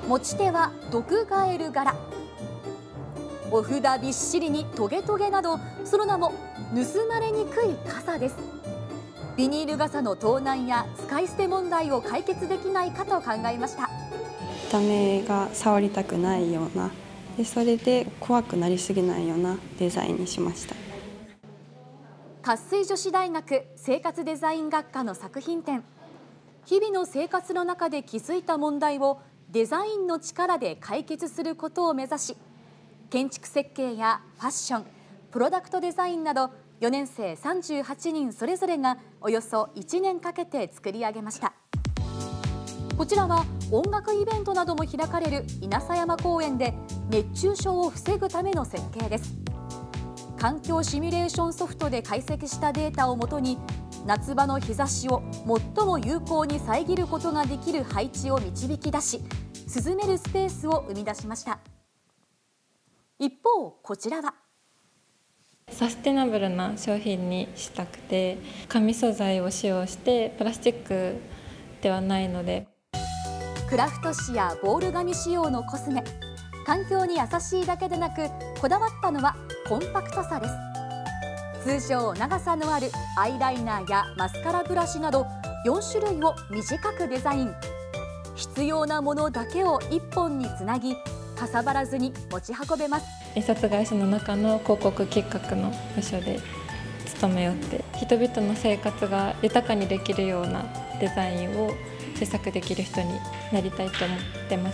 持ち手は毒ガエル柄、お札びっしりにトゲトゲなど、その名も盗まれにくい傘です。ビニール傘の盗難や使い捨て問題を解決できないかと考えました。 見た目が触りたくないような、それで怖くなりすぎないようなデザインにしました。 渇水女子大学生活デザイン学科の作品展。日々の生活の中で気づいた問題をデザインの力で解決することを目指し、建築設計やファッション、プロダクトデザインなど4年生38人それぞれがおよそ1年かけて作り上げました。こちらは音楽イベントなども開かれる稲佐山公園で熱中症を防ぐための設計です。環境シミュレーションソフトで解析したデータをもとに、夏場の日差しを最も有効に遮ることができる配置を導き出し、涼めるスペースを生み出しました。一方、こちらはサステナブルな商品にしたくて、紙素材を使用してプラスチックではないので、 クラフト紙やボール紙仕様のコスメ、環境に優しいだけでなく、こだわったのはコンパクトさです。通常長さのあるアイライナーやマスカラブラシなど4種類を短くデザイン。必要なものだけを1本につなぎ、かさばらずに持ち運べます。 印刷会社の中の広告企画の部署で勤めよって、人々の生活が豊かにできるようなデザインを制作できる人になりたいと思ってます。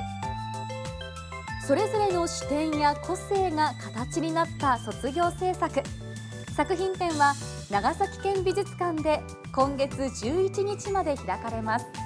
それぞれの視点や個性が形になった卒業制作。作品展は長崎県美術館で今月11日まで開かれます。